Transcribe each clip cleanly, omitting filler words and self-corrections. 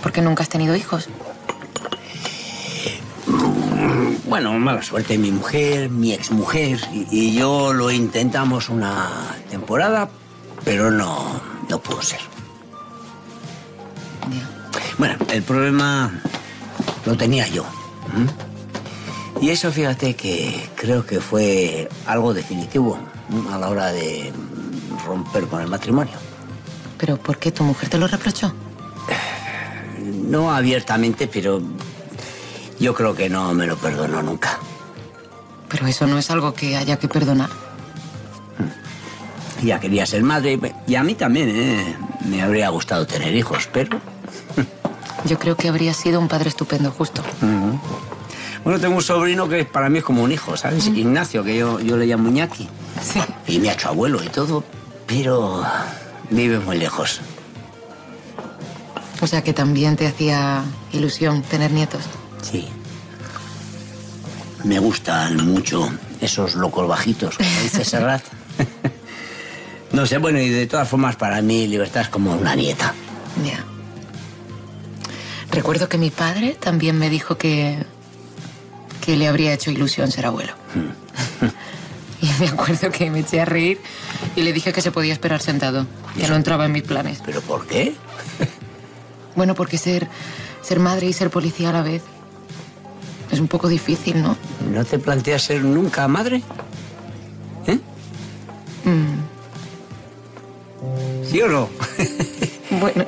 ¿Por qué nunca has tenido hijos? Bueno, mala suerte. Mi mujer, mi exmujer y yo lo intentamos una temporada, pero no pudo ser. Ya. Bueno, el problema lo tenía yo. Y eso, fíjate, que creo que fue algo definitivo a la hora de romper con el matrimonio. ¿Pero por qué tu mujer te lo reprochó? No abiertamente, pero yo creo que no me lo perdonó nunca. Pero eso no es algo que haya que perdonar. Ya quería ser madre, y a mí también, me habría gustado tener hijos, pero... Yo creo que habría sido un padre estupendo, justo. Bueno, tengo un sobrino que para mí es como un hijo, ¿sabes? Ignacio, que yo le llamo Iñaki. Sí. Y me ha hecho abuelo y todo, pero vive muy lejos. O sea que también te hacía ilusión tener nietos. Sí. Me gustan mucho esos locos bajitos, como dice Serrat. No sé, bueno, y de todas formas para mí Libertad es como una nieta. Ya. Recuerdo que mi padre también me dijo que le habría hecho ilusión ser abuelo. Y me acuerdo que me eché a reír y le dije que se podía esperar sentado, que no entraba en mis planes. ¿Pero por qué? Bueno, porque ser madre y ser policía a la vez es un poco difícil, ¿no? ¿No te planteas ser nunca madre? ¿Eh? ¿Sí o no? Bueno...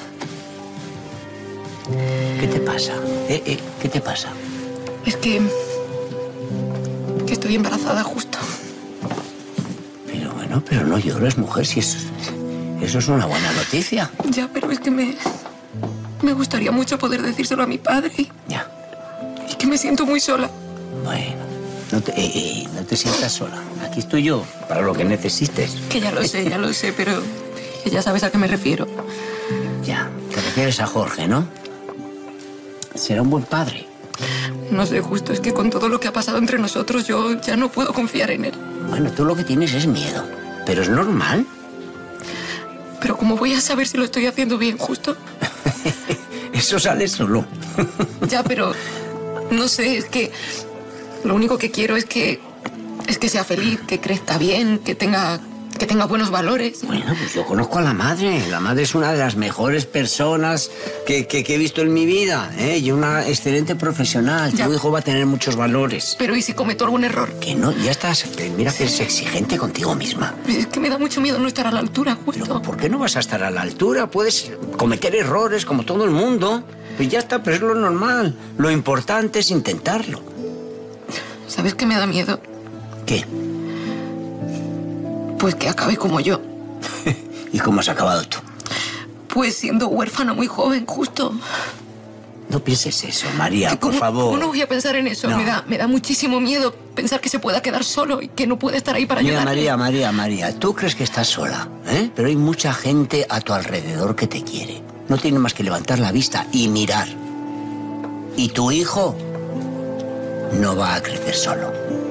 ¿Qué te pasa? ¿Qué te pasa? Es que estoy embarazada justo. Pero bueno, pero no llores, mujer, si eso es una buena noticia. Ya, pero es que me gustaría mucho poder decírselo a mi padre. Ya. Y que me siento muy sola. Bueno, no te sientas sola. Aquí estoy yo, para lo que necesites. Que ya lo sé, pero que ya sabes a qué me refiero. Ya, te refieres a Jorge, ¿no? Será un buen padre. No sé, justo es que con todo lo que ha pasado entre nosotros yo ya no puedo confiar en él. Bueno, tú lo que tienes es miedo, pero es normal. Pero ¿cómo voy a saber si lo estoy haciendo bien, justo? Eso sale solo. Ya, pero no sé, es que lo único que quiero es que sea feliz, que crezca bien, que tenga buenos valores. Bueno, pues yo conozco a la madre. La madre es una de las mejores personas que he visto en mi vida, ¿eh? Y una excelente profesional. Ya. Tu hijo va a tener muchos valores. Pero ¿y si cometo algún error? Que no, ya estás. Mira que eres exigente contigo misma. Es que me da mucho miedo no estar a la altura, justo. Pero ¿por qué no vas a estar a la altura? Puedes cometer errores como todo el mundo. Pues ya está, pero es lo normal. Lo importante es intentarlo. ¿Sabes qué me da miedo? ¿Qué? Pues que acabe como yo. ¿Y cómo has acabado tú? Pues siendo huérfana muy joven, justo. No pienses eso, María, por ¿Cómo- favor. ¿Cómo no voy a pensar en eso? No. Me da muchísimo miedo pensar que se pueda quedar solo y que no puede estar ahí para Mira, ayudarle. María, tú crees que estás sola, ¿eh? Pero hay mucha gente a tu alrededor que te quiere. No tienes más que levantar la vista y mirar. Y tu hijo no va a crecer solo.